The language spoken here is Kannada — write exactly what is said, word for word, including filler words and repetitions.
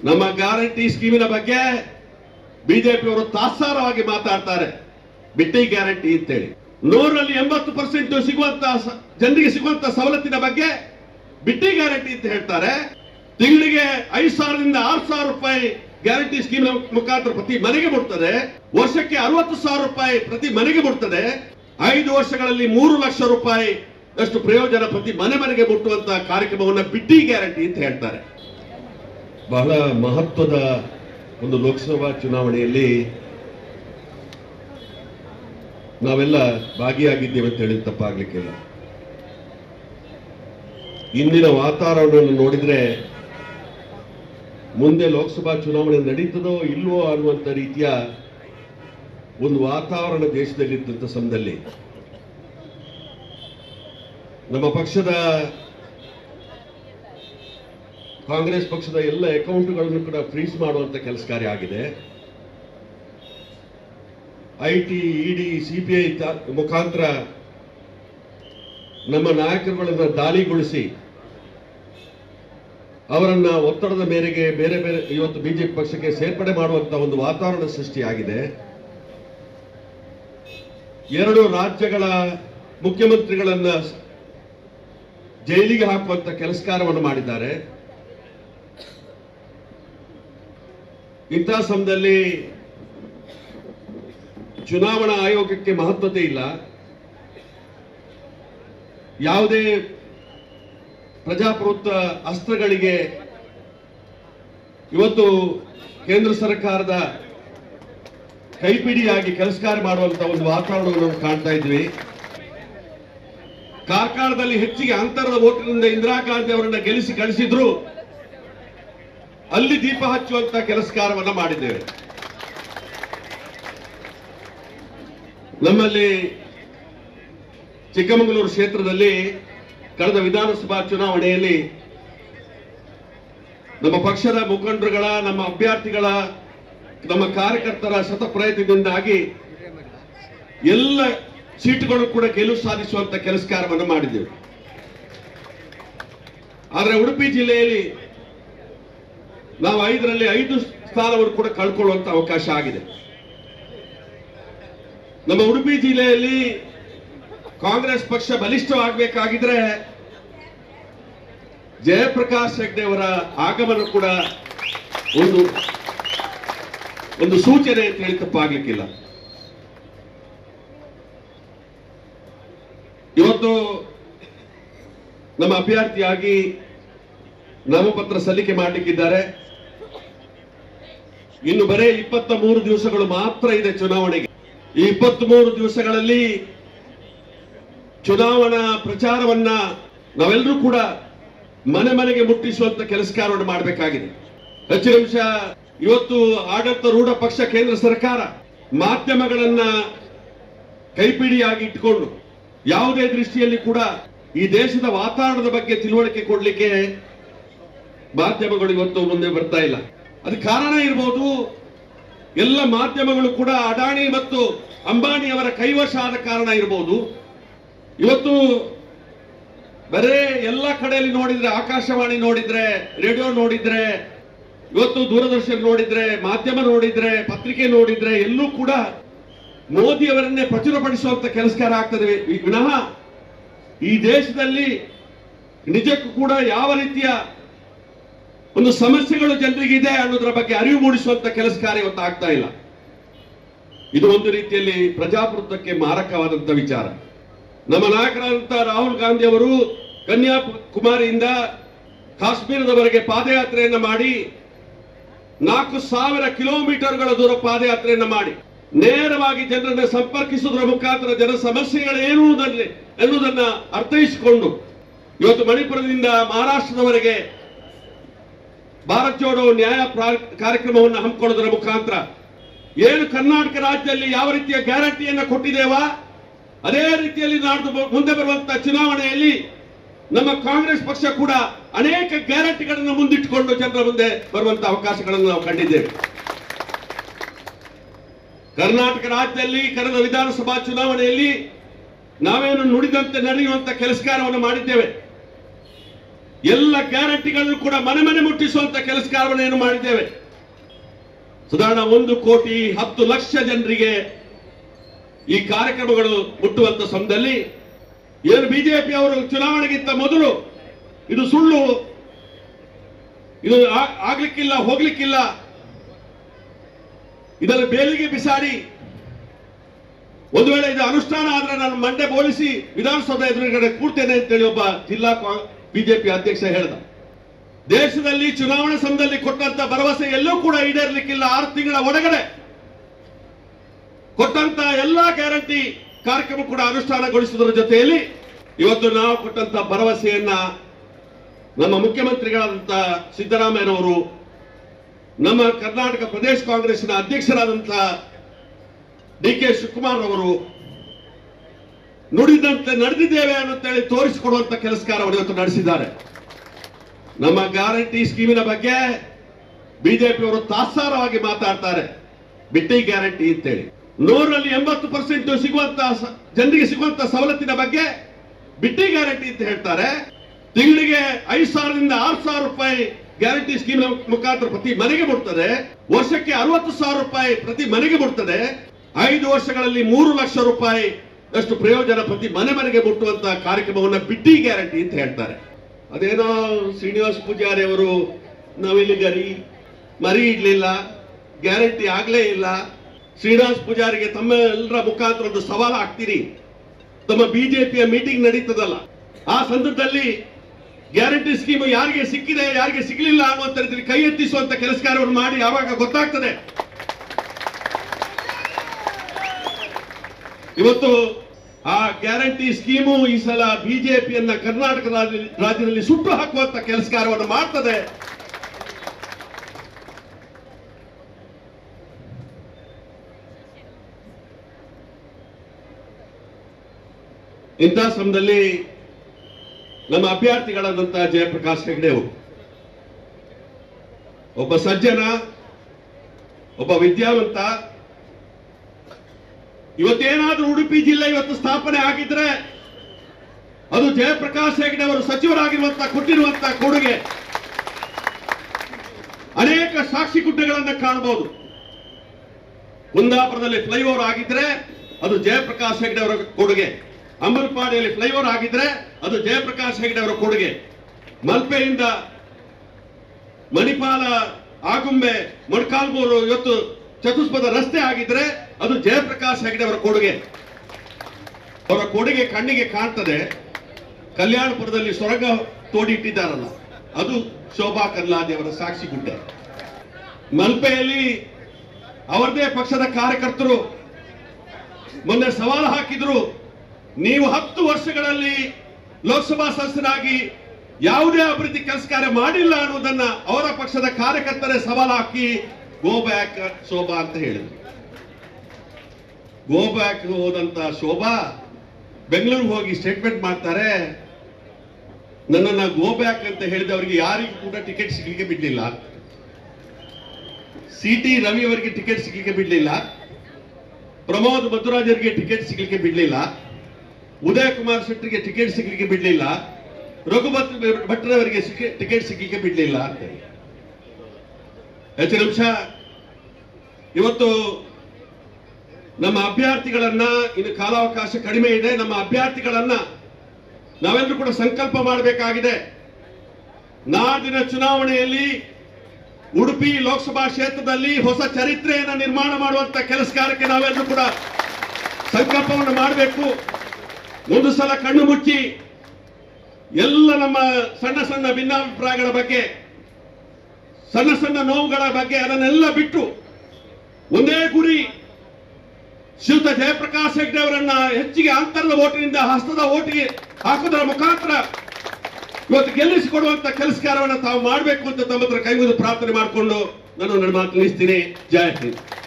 ನಮ್ಮ ಗ್ಯಾರಂಟಿ ಸ್ಕೀಮಿನ ಬಗ್ಗೆ ಬಿಜೆಪಿಯವರು ತಾತ್ಸಾರವಾಗಿ ಮಾತಾಡ್ತಾರೆ. ಬಿಟ್ಟಿ ಗ್ಯಾರಂಟಿ ಅಂತೇಳಿ ನೂರಲ್ಲಿ ಎಂಬತ್ತು ಪರ್ಸೆಂಟ್ ಸಿಗುವಂತ ಜನರಿಗೆ ಸಿಗುವಂತ ಸವಲತ್ತಿನ ಬಗ್ಗೆ ಬಿಟ್ಟಿ ಗ್ಯಾರಂಟಿ ಅಂತ ಹೇಳ್ತಾರೆ. ತಿಂಗಳಿಗೆ ಐದು ಸಾವಿರದಿಂದ ಆರು ಸಾವಿರ ರೂಪಾಯಿ ಗ್ಯಾರಂಟಿ ಸ್ಕೀಮ್ ಮುಖಾಂತರ ಪ್ರತಿ ಮನೆಗೆ ಮುಟ್ತದೆ. ವರ್ಷಕ್ಕೆ ಅರವತ್ತು ಸಾವಿರ ರೂಪಾಯಿ ಪ್ರತಿ ಮನೆಗೆ ಮುಟ್ತದೆ. ಐದು ವರ್ಷಗಳಲ್ಲಿ ಮೂರು ಲಕ್ಷ ರೂಪಾಯಿ ಅಷ್ಟು ಪ್ರಯೋಜನ ಪ್ರತಿ ಮನೆ ಮನೆಗೆ ಮುಟ್ಟುವಂತ ಕಾರ್ಯಕ್ರಮವನ್ನ ಬಿಟ್ಟಿ ಗ್ಯಾರಂಟಿ ಅಂತ ಹೇಳ್ತಾರೆ. ಬಹಳ ಮಹತ್ವದ ಒಂದು ಲೋಕಸಭಾ ಚುನಾವಣೆಯಲ್ಲಿ ನಾವೆಲ್ಲ ಭಾಗಿಯಾಗಿದ್ದೇವೆ ಅಂತ ಹೇಳಿ ತಪ್ಪಾಗ್ಲಿಕ್ಕಿಲ್ಲ. ಇಂದಿನ ವಾತಾವರಣವನ್ನು ನೋಡಿದ್ರೆ ಮುಂದೆ ಲೋಕಸಭಾ ಚುನಾವಣೆ ನಡೀತದೋ ಇಲ್ವೋ ಅನ್ನುವಂಥ ರೀತಿಯ ಒಂದು ವಾತಾವರಣ ದೇಶದಲ್ಲಿದ್ದಂಥ ಸಮಯದಲ್ಲಿ ನಮ್ಮ ಪಕ್ಷದ ಕಾಂಗ್ರೆಸ್ ಪಕ್ಷದ ಎಲ್ಲ ಅಕೌಂಟ್ಗಳನ್ನು ಕೂಡ ಫ್ರೀಸ್ ಮಾಡುವಂತ ಕೆಲಸ ಕಾರ್ಯ ಆಗಿದೆ. ಐಟಿ, ಇಡಿ, ಸಿಬಿಐ ಮುಖಾಂತರ ನಮ್ಮ ನಾಯಕರುಗಳನ್ನ ದಾಳಿಗೊಳಿಸಿ ಅವರನ್ನ ಒತ್ತಡದ ಮೇರೆಗೆ ಬೇರೆ ಬೇರೆ ಇವತ್ತು ಬಿಜೆಪಿ ಪಕ್ಷಕ್ಕೆ ಸೇರ್ಪಡೆ ಮಾಡುವಂತ ಒಂದು ವಾತಾವರಣ ಸೃಷ್ಟಿಯಾಗಿದೆ. ಎರಡು ರಾಜ್ಯಗಳ ಮುಖ್ಯಮಂತ್ರಿಗಳನ್ನ ಜೈಲಿಗೆ ಹಾಕುವಂತ ಕೆಲಸ ಕಾರ್ಯವನ್ನು ಮಾಡಿದ್ದಾರೆ. ಇಂತಹ ಸಮಯದಲ್ಲಿ ಚುನಾವಣಾ ಆಯೋಗಕ್ಕೆ ಮಹತ್ವತೆ ಇಲ್ಲ. ಯಾವುದೇ ಪ್ರಜಾಪ್ರಭುತ್ವ ಅಸ್ತ್ರಗಳಿಗೆ ಇವತ್ತು ಕೇಂದ್ರ ಸರ್ಕಾರದ ಕೈಪಿಡಿಯಾಗಿ ಕೆಲಸ ಕಾರ್ಯ ಮಾಡುವಂತ ಒಂದು ವಾತಾವರಣವನ್ನು ನಾವು ಕಾಣ್ತಾ ಇದ್ವಿ. ಕಾರ್ಕಳದಲ್ಲಿ ಹೆಚ್ಚಿಗೆ ಅಂತರದ ಓಟಿನಿಂದ ಇಂದಿರಾ ಗಾಂಧಿ ಅವರನ್ನ ಗೆಲ್ಲಿಸಿ ಕಳಿಸಿದ್ರು. ಅಲ್ಲಿ ದೀಪ ಹಚ್ಚುವಂತ ಕೆಲಸ ಕಾರ್ಯವನ್ನ ಮಾಡಿದ್ದೇವೆ. ನಮ್ಮಲ್ಲಿ ಚಿಕ್ಕಮಗಳೂರು ಕ್ಷೇತ್ರದಲ್ಲಿ ಕಳೆದ ವಿಧಾನಸಭಾ ಚುನಾವಣೆಯಲ್ಲಿ ನಮ್ಮ ಪಕ್ಷದ ಮುಖಂಡರುಗಳ, ನಮ್ಮ ಅಭ್ಯರ್ಥಿಗಳ, ನಮ್ಮ ಕಾರ್ಯಕರ್ತರ ಶತ ಪ್ರಯತ್ನದಿಂದಾಗಿ ಎಲ್ಲ ಸೀಟುಗಳು ಕೂಡ ಗೆಲುವು ಸಾಧಿಸುವಂತ ಕೆಲಸ ಕಾರ್ಯವನ್ನು ಮಾಡಿದ್ದೇವೆ. ಆದರೆ ಉಡುಪಿ ಜಿಲ್ಲೆಯಲ್ಲಿ ನಾವು ಐದರಲ್ಲಿ ಐದು ಸ್ಥಾನವನ್ನು ಕೂಡ ಕಳ್ಕೊಳ್ಳುವಂತ ಅವಕಾಶ ಆಗಿದೆ. ನಮ್ಮ ಉಡುಪಿ ಜಿಲ್ಲೆಯಲ್ಲಿ ಕಾಂಗ್ರೆಸ್ ಪಕ್ಷ ಬಲಿಷ್ಠವಾಗಬೇಕಾಗಿದ್ರೆ ಜಯಪ್ರಕಾಶ್ ಹೆಗ್ಡೆ ಅವರ ಆಗಮನ ಕೂಡ ಒಂದು ಒಂದು ಸೂಚನೆ ಅಂತ ಹೇಳಿ ತಪ್ಪಾಗ್ಲಿಕ್ಕಿಲ್ಲ. ಇವತ್ತು ನಮ್ಮ ಅಭ್ಯರ್ಥಿಯಾಗಿ ನಾಮಪತ್ರ ಸಲ್ಲಿಕೆ ಮಾಡಲಿಕ್ಕಿದ್ದಾರೆ. ಇನ್ನು ಬರೇ ಇಪ್ಪತ್ತ ಮೂರು ದಿವಸಗಳು ಮಾತ್ರ ಇದೆ ಚುನಾವಣೆಗೆ. ಈ ಇಪ್ಪತ್ತ್ ಮೂರು ದಿವಸಗಳಲ್ಲಿ ಚುನಾವಣಾ ಪ್ರಚಾರವನ್ನ ನಾವೆಲ್ಲರೂ ಕೂಡ ಮನೆ ಮನೆಗೆ ಮುಟ್ಟಿಸುವಂತ ಕೆಲಸ ಕಾರ್ಯವನ್ನು ಮಾಡಬೇಕಾಗಿದೆ. ಹೆಚ್ಚಿನ ಅಂಶ ಇವತ್ತು ಆಡಳಿತಾರೂಢ ಪಕ್ಷ ಕೇಂದ್ರ ಸರ್ಕಾರ ಮಾಧ್ಯಮಗಳನ್ನ ಕೈಪಿಡಿಯಾಗಿ ಇಟ್ಟುಕೊಂಡು ಯಾವುದೇ ದೃಷ್ಟಿಯಲ್ಲಿ ಕೂಡ ಈ ದೇಶದ ವಾತಾವರಣದ ಬಗ್ಗೆ ತಿಳುವಳಿಕೆ ಕೊಡ್ಲಿಕ್ಕೆ ಮಾಧ್ಯಮಗಳು ಇವತ್ತು ಮುಂದೆ ಬರ್ತಾ ಇಲ್ಲ. ಅದಕ್ಕೆ ಕಾರಣ ಇರಬಹುದು, ಎಲ್ಲ ಮಾಧ್ಯಮಗಳು ಕೂಡ ಅಡಾಣಿ ಮತ್ತು ಅಂಬಾನಿ ಅವರ ಕೈವಶ ಆದ ಕಾರಣ ಇರಬಹುದು. ಇವತ್ತು ಬರೇ ಎಲ್ಲ ಕಡೆಯಲ್ಲಿ ನೋಡಿದ್ರೆ, ಆಕಾಶವಾಣಿ ನೋಡಿದ್ರೆ, ರೇಡಿಯೋ ನೋಡಿದ್ರೆ, ಇವತ್ತು ದೂರದರ್ಶನ ನೋಡಿದ್ರೆ, ಮಾಧ್ಯಮ ನೋಡಿದ್ರೆ, ಪತ್ರಿಕೆ ನೋಡಿದ್ರೆ, ಎಲ್ಲೂ ಕೂಡ ಮೋದಿ ಅವರನ್ನೇ ಪ್ರಚುರಪಡಿಸುವಂತ ಕೆಲಸಕಾರ ಆಗ್ತದೆ ವಿನಃ ಈ ದೇಶದಲ್ಲಿ ನಿಜಕ್ಕೂ ಕೂಡ ಯಾವ ರೀತಿಯ ಒಂದು ಸಮಸ್ಯೆಗಳು ಜನರಿಗಿದೆ ಅನ್ನೋದರ ಬಗ್ಗೆ ಅರಿವು ಮೂಡಿಸುವಂತ ಕೆಲಸ ಕಾರ್ಯ ಇವತ್ತು ಆಗ್ತಾ ಇಲ್ಲ. ಇದು ಒಂದು ರೀತಿಯಲ್ಲಿ ಪ್ರಜಾಪ್ರಭುತ್ವಕ್ಕೆ ಮಾರಕವಾದಂತ ವಿಚಾರ. ನಮ್ಮ ನಾಯಕರಾದಂತಹ ರಾಹುಲ್ ಗಾಂಧಿ ಅವರು ಕನ್ಯಾಕುಮಾರಿಯಿಂದ ಕಾಶ್ಮೀರದವರೆಗೆ ಪಾದಯಾತ್ರೆಯನ್ನ ಮಾಡಿ ನಾಲ್ಕು ಸಾವಿರ ಕಿಲೋಮೀಟರ್ಗಳ ದೂರ ಪಾದಯಾತ್ರೆಯನ್ನ ಮಾಡಿ ನೇರವಾಗಿ ಜನರನ್ನ ಸಂಪರ್ಕಿಸುವುದರ ಮುಖಾಂತರ ಜನ ಸಮಸ್ಯೆಗಳೇನು ಎನ್ನುವುದನ್ನ ಅರ್ಥೈಸಿಕೊಂಡು ಇವತ್ತು ಮಣಿಪುರದಿಂದ ಮಹಾರಾಷ್ಟ್ರದವರೆಗೆ ಭಾರತ್ ಜೋಡೋ ನ್ಯಾಯ ಕಾರ್ಯಕ್ರಮವನ್ನು ಹಮ್ಮಿಕೊಳ್ಳೋದರ ಮುಖಾಂತರ ಏನು ಕರ್ನಾಟಕ ರಾಜ್ಯದಲ್ಲಿ ಯಾವ ರೀತಿಯ ಗ್ಯಾರಂಟಿಯನ್ನ ಕೊಟ್ಟಿದ್ದೇವಾ ಅದೇ ರೀತಿಯಲ್ಲಿ ನಾಡ್ದು ಮುಂದೆ ಬರುವಂತಹ ಚುನಾವಣೆಯಲ್ಲಿ ನಮ್ಮ ಕಾಂಗ್ರೆಸ್ ಪಕ್ಷ ಕೂಡ ಅನೇಕ ಗ್ಯಾರಂಟಿಗಳನ್ನು ಮುಂದಿಟ್ಟುಕೊಂಡು ಜನರ ಮುಂದೆ ಬರುವಂತಹ ಅವಕಾಶಗಳನ್ನು ನಾವು ಕಂಡಿದ್ದೇವೆ. ಕರ್ನಾಟಕ ರಾಜ್ಯದಲ್ಲಿ ಕಳೆದ ವಿಧಾನಸಭಾ ಚುನಾವಣೆಯಲ್ಲಿ ನಾವೇನು ನುಡಿದಂತೆ ನಡೆಯುವಂತ ಕೆಲಸ ಕಾರ್ಯವನ್ನು ಮಾಡಿದ್ದೇವೆ. ಎಲ್ಲ ಗ್ಯಾರಂಟಿಗಳನ್ನು ಕೂಡ ಮನೆ ಮನೆ ಮುಟ್ಟಿಸುವಂತ ಕೆಲಸ ಕಾರ್ಯವನ್ನು ಮಾಡಿದ್ದೇವೆ. ಸಾಧಾರಣ ಒಂದು ಕೋಟಿ ಹತ್ತು ಲಕ್ಷ ಜನರಿಗೆ ಈ ಕಾರ್ಯಕ್ರಮಗಳು ಮುಟ್ಟುವಂತ ಸಮಯದಲ್ಲಿ ಏನು ಬಿಜೆಪಿ ಅವರು ಚುನಾವಣೆಗಿಂತ ಮೊದಲು ಇದು ಸುಳ್ಳು, ಇದು ಆಗ್ಲಿಕ್ಕಿಲ್ಲ, ಹೋಗ್ಲಿಕ್ಕಿಲ್ಲ, ಇದನ್ನು ಬೇಲಿಗೆ ಬಿಸಾಡಿ ಒಂದು ವೇಳೆ ಇದು ಅನುಷ್ಠಾನ ಆದ್ರೆ ನಾನು ಮಂಡೆ ಬೋಳಿಸಿ ವಿಧಾನಸೌಧ ಎದುರುಗಡೆ ಕೂಡ್ತೇನೆ ಅಂತೇಳಿ ಒಬ್ಬ ಜಿಲ್ಲಾ ಬಿಜೆಪಿ ಅಧ್ಯಕ್ಷ ಹೇಳ್ದ. ದೇಶದಲ್ಲಿ ಚುನಾವಣಾ ಸಮಯದಲ್ಲಿ ಕೊಟ್ಟಂತ ಭರವಸೆ ಎಲ್ಲೂ ಕೂಡ ಈಡೇರಲಿಕ್ಕಿಲ್ಲ. ಆರು ತಿಂಗಳ ಒಳಗಡೆ ಕೊಟ್ಟಂತ ಎಲ್ಲಾ ಗ್ಯಾರಂಟಿ ಕಾರ್ಯಕ್ರಮ ಕೂಡ ಅನುಷ್ಠಾನಗೊಳಿಸುವುದರ ಜೊತೆಯಲ್ಲಿ ಇವತ್ತು ನಾವು ಕೊಟ್ಟಂತ ಭರವಸೆಯನ್ನ ನಮ್ಮ ಮುಖ್ಯಮಂತ್ರಿಗಳಾದಂತ ಸಿದ್ದರಾಮಯ್ಯನವರು, ನಮ್ಮ ಕರ್ನಾಟಕ ಪ್ರದೇಶ ಕಾಂಗ್ರೆಸ್ನ ಅಧ್ಯಕ್ಷರಾದಂತ ಡಿ ಕೆ ಶಿವಕುಮಾರ್ ಅವರು ನುಡಿದಂತೆ ನಡೆದಿದ್ದೇವೆ ಅನ್ನುತ್ತೇಳಿ ತೋರಿಸಿಕೊಡುವಂತ ಕೆಲಸ ಕಾರ್ಯವನ್ನು ಇವತ್ತು ನಡೆಸಿದ್ದಾರೆ. ನಮ್ಮ ಗ್ಯಾರಂಟಿ ಸ್ಕೀಮಿನ ಬಗ್ಗೆ ಬಿಜೆಪಿಯವರು ತಾತ್ಸಾರವಾಗಿ ಮಾತಾಡ್ತಾರೆ. ಬಿಟ್ಟಿ ಗ್ಯಾರಂಟಿ ಅಂತೇಳಿ ನೂರಲ್ಲಿ ಎಂಬತ್ತು ಪರ್ಸೆಂಟ್ ಸಿಗುವಂತ ಜನರಿಗೆ ಸಿಗುವಂತ ಸವಲತ್ತಿನ ಬಗ್ಗೆ ಬಿಟ್ಟಿ ಗ್ಯಾರಂಟಿ ಅಂತ ಹೇಳ್ತಾರೆ. ತಿಂಗಳಿಗೆ ಐದು ಸಾವಿರದಿಂದ ಆರು ಸಾವಿರ ರೂಪಾಯಿ ಗ್ಯಾರಂಟಿ ಸ್ಕೀಮ್ ಮುಖಾಂತರ ಪ್ರತಿ ಮನೆಗೆ ಮುಟ್ತದೆ. ವರ್ಷಕ್ಕೆ ಅರವತ್ತು ಸಾವಿರ ರೂಪಾಯಿ ಪ್ರತಿ ಮನೆಗೆ ಮುಟ್ತದೆ. ಐದು ವರ್ಷಗಳಲ್ಲಿ ಮೂರು ಲಕ್ಷ ರೂಪಾಯಿ ಅಷ್ಟು ಪ್ರಯೋಜನ ಪ್ರತಿ ಮನೆ ಮನೆಗೆ ಮುಟ್ಟುವಂತ ಕಾರ್ಯಕ್ರಮವನ್ನ ಬಿಟ್ಟಿ ಗ್ಯಾರಂಟಿ ಅಂತ ಹೇಳ್ತಾರೆ. ಅದೇನೋ ಶ್ರೀನಿವಾಸ ಪೂಜಾರಿ ಅವರು ನಾವಿಲ್ಲಿ ಗರಿ ಮರಿ ಇಡ್ಲಿಲ್ಲ, ಗ್ಯಾರಂಟಿ ಆಗ್ಲೇ ಇಲ್ಲ. ಶ್ರೀನಿವಾಸ ಪೂಜಾರಿಗೆ ತಮ್ಮ ಎಲ್ಲರ ಮುಖಾಂತರ ಒಂದು ಸವಾಲು ಹಾಕ್ತೀರಿ. ತಮ್ಮ ಬಿಜೆಪಿಯ ಮೀಟಿಂಗ್ ನಡೀತದಲ್ಲ, ಆ ಸಂದರ್ಭದಲ್ಲಿ ಗ್ಯಾರಂಟಿ ಸ್ಕೀಮ್ ಯಾರಿಗೆ ಸಿಕ್ಕಿದೆ ಯಾರಿಗೆ ಸಿಗಲಿಲ್ಲ ಅನ್ನುವಂತ ರೀತಿಯಲ್ಲಿ ಕೈ ಎತ್ತಿಸುವಂತ ಕೆಲಸ ಕಾರ್ಯವನ್ನು ಮಾಡಿ ಯಾವಾಗ ಗೊತ್ತಾಗ್ತದೆ. ಇವತ್ತು ಆ ಗ್ಯಾರಂಟಿ ಸ್ಕೀಮು ಈ ಸಲ ಬಿಜೆಪಿಯನ್ನ ಕರ್ನಾಟಕ ರಾಜ್ಯದಲ್ಲಿ ಸುಟ್ಟು ಹಾಕುವಂತ ಕೆಲಸ ಕಾರ್ಯವನ್ನು ಮಾಡ್ತದೆ. ಇಂಥ ಸಮಯದಲ್ಲಿ ನಮ್ಮ ಅಭ್ಯರ್ಥಿಗಳಾದಂತಹ ಜಯಪ್ರಕಾಶ್ ಹೆಗಡೆ ಅವರು ಒಬ್ಬ ಸಜ್ಜನ, ಒಬ್ಬ ವಿದ್ಯಾವಂತ. ಇವತ್ತೇನಾದ್ರೂ ಉಡುಪಿ ಜಿಲ್ಲೆ ಇವತ್ತು ಸ್ಥಾಪನೆ ಆಗಿದ್ರೆ ಅದು ಜಯಪ್ರಕಾಶ್ ಹೆಗಡೆ ಅವರು ಸಚಿವರಾಗಿರುವಂತಹ ಕೊಟ್ಟಿರುವಂತಹ ಕೊಡುಗೆ. ಅನೇಕ ಸಾಕ್ಷಿ ಗುಡ್ಡೆಗಳನ್ನು ಕಾಣಬಹುದು. ಕುಂದಾಪುರದಲ್ಲಿ ಫ್ಲೈಓವರ್ ಆಗಿದ್ರೆ ಅದು ಜಯಪ್ರಕಾಶ್ ಹೆಗಡೆ ಅವರ ಕೊಡುಗೆ. ಅಂಬಲ್ಪಾಡಿಯಲ್ಲಿ ಫ್ಲೈಓವರ್ ಆಗಿದ್ರೆ ಅದು ಜಯಪ್ರಕಾಶ್ ಹೆಗಡೆ ಅವರ ಕೊಡುಗೆ. ಮಲ್ಪೆಯಿಂದ ಮಣಿಪಾಲ, ಆಗುಂಬೆ, ಮೊಣಕಾಲ್ಮೂರು ಇವತ್ತು ಚತುಷ್ಪಥ ರಸ್ತೆ ಆಗಿದ್ರೆ ಅದು ಜಯಪ್ರಕಾಶ್ ಹೆಗಡೆ ಅವರ ಕೊಡುಗೆ. ಅವರ ಕೊಡುಗೆ ಕಣ್ಣಿಗೆ ಕಾಣ್ತದೆ. ಕಲ್ಯಾಣಪುರದಲ್ಲಿ ಸೊರಗ ತೋಡಿಟ್ಟಿದ್ದಾರಲ್ಲ, ಅದು ಶೋಭಾ ಕರ್ಲಾದಿ ಅವರ ಸಾಕ್ಷಿ ಗುಡ್ಡೆ. ಮಲ್ಪೆಯಲ್ಲಿ ಅವರದೇ ಪಕ್ಷದ ಕಾರ್ಯಕರ್ತರು ಮೊನ್ನೆ ಸವಾಲು ಹಾಕಿದ್ರು, ನೀವು ಹತ್ತು ವರ್ಷಗಳಲ್ಲಿ ಲೋಕಸಭಾ ಸದಸ್ಯರಾಗಿ ಯಾವುದೇ ಅಭಿವೃದ್ಧಿ ಕೆಲಸ ಕಾರ್ಯ ಮಾಡಿಲ್ಲ ಅನ್ನುವುದನ್ನ ಅವರ ಪಕ್ಷದ ಕಾರ್ಯಕರ್ತರೇ ಸವಾಲು ಹಾಕಿ ಗೋ ಬ್ಯಾಕ್ ಶೋಭಾ ಅಂತ ಹೇಳಿದ್ರು. ಗೋ ಬ್ಯಾಕ್ ಹೋದಂತ ಶೋಭಾ ಬೆಂಗಳೂರಿಗೆ ಹೋಗಿ ಸ್ಟೇಟ್ಮೆಂಟ್ ಮಾಡ್ತಾರೆ, ನನ್ನನ್ನ ಗೋ ಬ್ಯಾಕ್ ಅಂತ ಹೇಳಿದವರಿಗೆ ಯಾರಿಗೂ ಕೂಡ ಟಿಕೆಟ್ ಸಿಗಲಿಕ್ಕೆ ಬಿಡ್ಲಿಲ್ಲ. ಸಿ ಟಿ ರವಿ ಅವರಿಗೆ ಟಿಕೆಟ್ ಸಿಗಲಿಕ್ಕೆ ಬಿಡ್ಲಿಲ್ಲ, ಪ್ರಮೋದ್ ಮಧುರಾಜರಿಗೆ ಟಿಕೆಟ್ ಸಿಗಲಿಕ್ಕೆ ಬಿಡ್ಲಿಲ್ಲ, ಉದಯ ಕುಮಾರ್ ಶೆಟ್ಟರಿಗೆ ಟಿಕೆಟ್ ಸಿಗಲಿಕ್ಕೆ ಬಿಡ್ಲಿಲ್ಲ, ರಘುಪತಿ ಭಟ್ರವರಿಗೆ ಟಿಕೆಟ್ ಸಿಗಲಿಕ್ಕೆ ಬಿಡ್ಲಿಲ್ಲ ಅಂತ. ಹೆಚ್ಚಿನ ಅಂಶ ಇವತ್ತು ನಮ್ಮ ಅಭ್ಯರ್ಥಿಗಳನ್ನ, ಇನ್ನು ಕಾಲಾವಕಾಶ ಕಡಿಮೆ ಇದೆ, ನಮ್ಮ ಅಭ್ಯರ್ಥಿಗಳನ್ನ ನಾವೆಲ್ಲರೂ ಕೂಡ ಸಂಕಲ್ಪ ಮಾಡಬೇಕಾಗಿದೆ. ನಾಡಿನ ಚುನಾವಣೆಯಲ್ಲಿ ಉಡುಪಿ ಲೋಕಸಭಾ ಕ್ಷೇತ್ರದಲ್ಲಿ ಹೊಸ ಚರಿತ್ರೆಯನ್ನು ನಿರ್ಮಾಣ ಮಾಡುವಂತ ಕೆಲಸ ಕಾರ್ಯಕ್ಕೆ ನಾವೆಲ್ಲರೂ ಕೂಡ ಸಂಕಲ್ಪವನ್ನು ಮಾಡಬೇಕು. ಒಂದು ಸಲ ಕಣ್ಣು ಮುಚ್ಚಿ ಎಲ್ಲ ನಮ್ಮ ಸಣ್ಣ ಸಣ್ಣ ಭಿನ್ನಾಭಿಪ್ರಾಯಗಳ ಬಗ್ಗೆ, ಸಣ್ಣ ಸಣ್ಣ ನೋವುಗಳ ಬಗ್ಗೆ ಅದನ್ನೆಲ್ಲ ಬಿಟ್ಟು ಒಂದೇ ಗುರಿ, ಶ್ರೀಯುತ ಜಯಪ್ರಕಾಶ್ ಹೆಗಡೆ ಅವರನ್ನ ಹೆಚ್ಚಿಗೆ ಅಂತರದ ಓಟಿನಿಂದ ಹಸ್ತದ ಓಟಿಗೆ ಹಾಕುವುದರ ಮುಖಾಂತರ ಇವತ್ತು ಗೆಲ್ಲಿಸಿಕೊಡುವಂತ ಕೆಲಸ ಕಾರ್ಯವನ್ನು ತಾವು ಮಾಡಬೇಕು ಅಂತ ತಮ್ಮ ಹತ್ರ ಕೈ ಮುಗಿದು ಪ್ರಾರ್ಥನೆ ಮಾಡಿಕೊಂಡು ನಾನು ನನ್ನ ಮಾತು ನಿಲ್ಲಿಸ್ತೀನಿ. ಜಯ ಹಿಂದ್.